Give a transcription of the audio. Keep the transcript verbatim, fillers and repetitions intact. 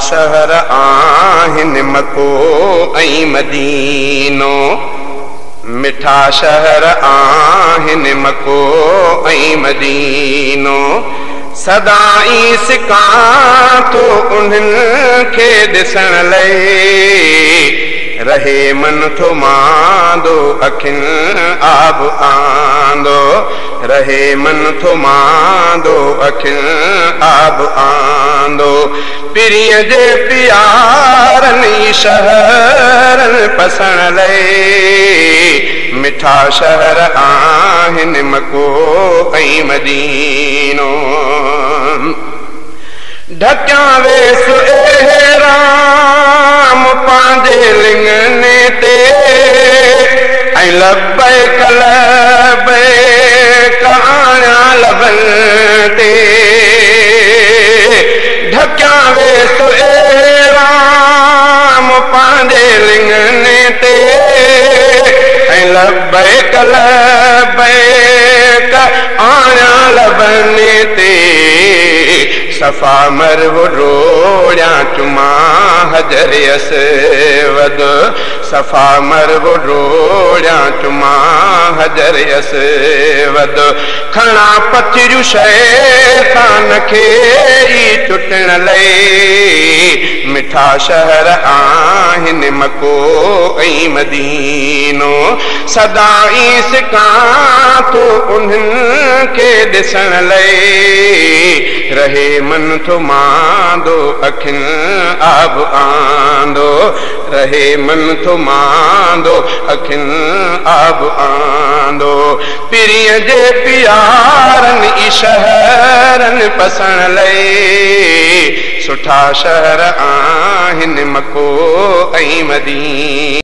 शहर आहिनि मको ऐं मदीनो, मिठा शहर आहिनि मको ऐं मदीनो। सदाई सिकां तो उन्हनि खे ॾिसण लाइ, रहे मन थो मांदो अखियुनि आब आंदो, रहे मन थो मांदो अखियुनि आब आंदो। पिरीअ जे प्यारनि शहरनि पसण लाइ, मिठा शहर आहिनि मको ऐं मदीनो। ढकिया वेस ए राम पंहिंजे लिंगने ते, ऐं लबैक लबैक आया लबनि ते। ढकिया वेस ए राम पंहिंजे लिंगने ते, ऐं लबैक लबैक आया लबनि ते। सफ़ा मरव रोड़िया चुमा हजर असवद, सफ़ा मरव रोड़िया चुमा हजर असवद। खणा पथिरियूं शैतान खे ई चुटण लाइ, मिठा शहर आहिनि मको ऐं मदीनो। सदाई सिकां तो उन्हनि खे ॾिसण लाइ, रहे मन थो मांदो अखियुनि आब आंदो, रहे मन थो मांदो अखियुनि आब आंदो। पिरीअ जे प्यारनि शहरनि पसण लाइ, सुठा शहर आहिनि मको ऐं मदीनो।